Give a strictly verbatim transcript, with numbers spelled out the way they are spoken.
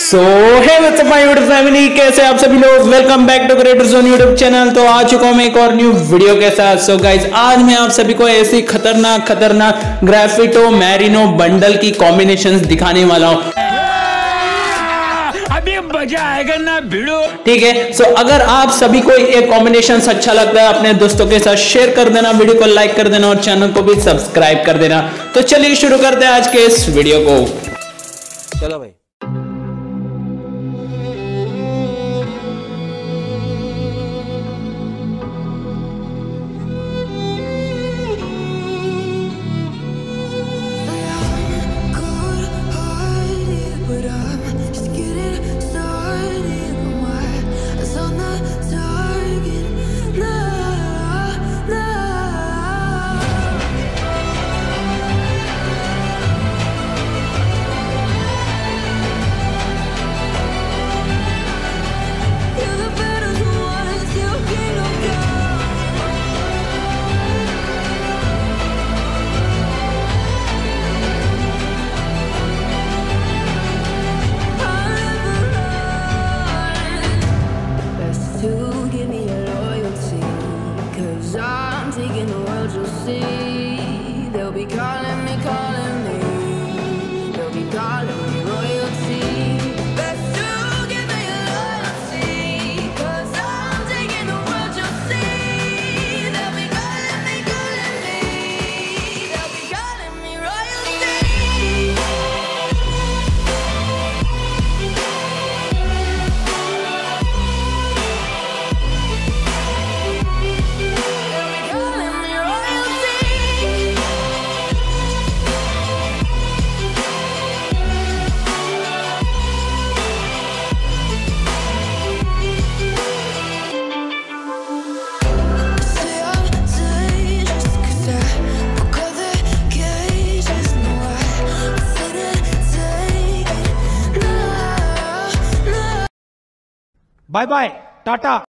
So hey what's up my YouTube family, कैसे आप सभी लोग। Welcome back to creator zone YouTube channel. तो आ चुका हूं मैं एक और न्यू वीडियो के साथ। सो गाइज, आज मैं आप सभी को ऐसी खतरनाक खतरनाक ग्राफिटो मैरिनो बंडल की कॉम्बिनेशंस दिखाने वाला हूं। अभी मजा आएगा ना भिड़ो। ठीक है, सो अगर आप सभी को ये कॉम्बिनेशन अच्छा लगता है, अपने दोस्तों के साथ शेयर कर देना, वीडियो को लाइक कर देना और चैनल को भी सब्सक्राइब कर देना। तो चलिए शुरू करते हैं आज के इस वीडियो को। चलो भाई। Give me your loyalty, 'cause I'm taking the world, you'll see. They'll be calling me, calling me. They'll be calling me royalty. Best to give me your loyalty, 'cause I'm taking the world, you'll see. They'll be calling me, calling me. They'll be calling me royalty. Bye bye Tata.